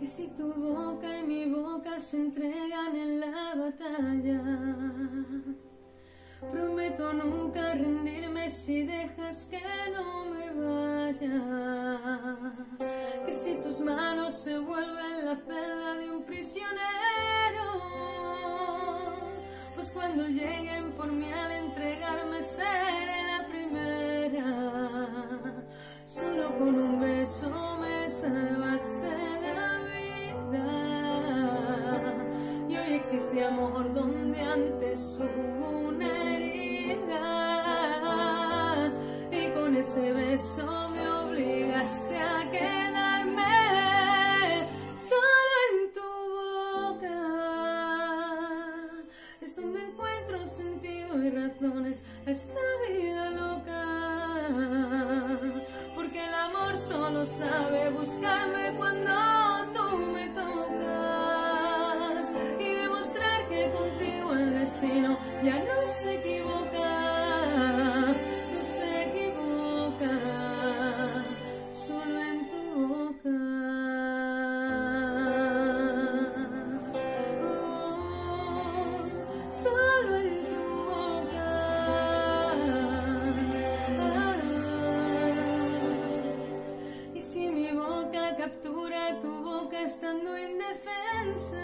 si tu boca y mi boca se entregan en la batalla, prometo nunca rendirme si dejas que no me vaya. Que si tus manos se vuelven la celda de un prisionero, pues cuando lleguen por mí al entregarme seré la primera. Solo con un beso me salvaste la vida, y hoy existe amor donde antes hubo una herida, y con ese beso me obligaste a quedarme solo en tu boca. Es donde encuentro sentido y razones a esta vida loca, porque el amor solo sabe buscarme cuando tú me tocas, y demostrar que contigo el destino ya no se equivoca, no se equivoca, solo en tu boca. Solo en tu boca. Y si mi boca captura tu boca estando indefensa,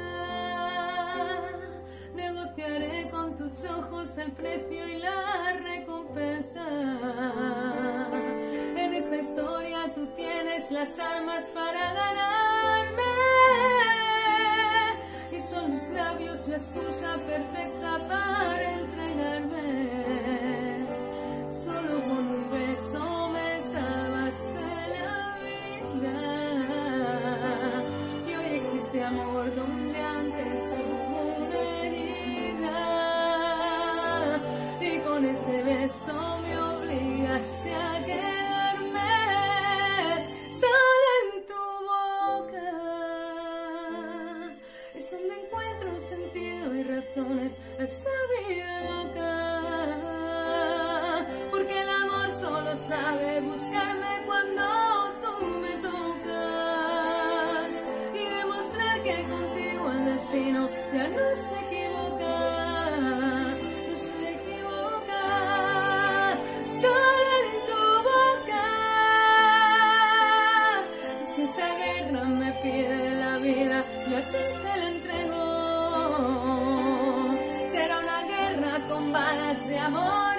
negociaré con tus ojos el precio y la recompensa. En esta historia tú tienes las armas para ganarme, y son tus labios la excusa perfecta para entregarme. Solo con un beso me salvaste la vida, y hoy existe amor donde antes hubo una herida, y con ese beso me obligaste a quedarme solo en tu boca. Es donde encuentro sentido y razones a esta vida loca, porque el amor solo sabe buscarme cuando tú me tocas, y demostrar que contigo el destino ya no se equivoca, no se equivoca, solo en tu boca. Y si esa guerra me pide la vida, yo a ti te la entrego. Será una guerra con balas de amor